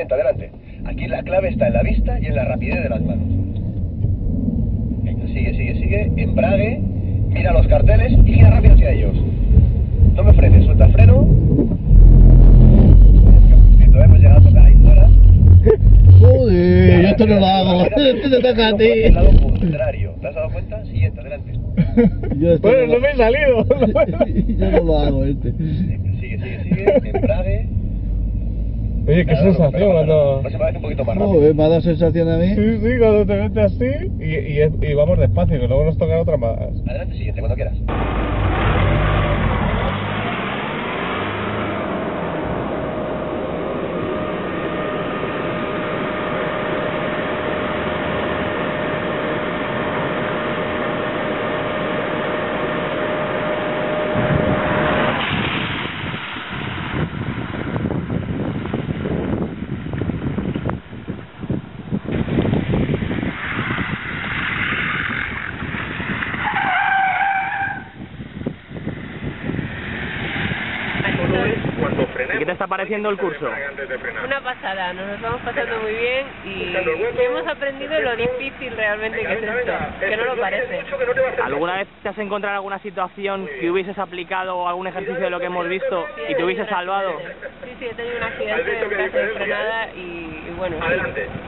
Siguiente, adelante. Aquí la clave está en la vista y en la rapidez de las manos. Venga, sigue, embrague, mira los carteles y gira rápido hacia ellos. No me frenes, suelta el freno. Hemos llegado a tocar ahí fuera. Joder, yo esto no lo hago. Esto te toca a ti. El lado contrario. ¿Te has dado cuenta? Siguiente, adelante. Bueno, no me he salido. Yo no lo hago este. Sigue, embrague. Oye, qué sensación cuando... Próxima vez un poquito más rápido. Joder, me ha dado sensación a mí. Sí, cuando te metes así y vamos despacio, que luego nos tocará otra más. Adelante, siguiente, cuando quieras. ¿Y qué te está pareciendo el curso? Una pasada, nos lo estamos pasando muy bien y hemos aprendido lo difícil realmente que es esto, que no lo parece. ¿Alguna vez te has encontrado en alguna situación que hubieses aplicado algún ejercicio de lo que hemos visto y te hubiese salvado? Sí, he tenido un accidente en clase de frenada y bueno, sí.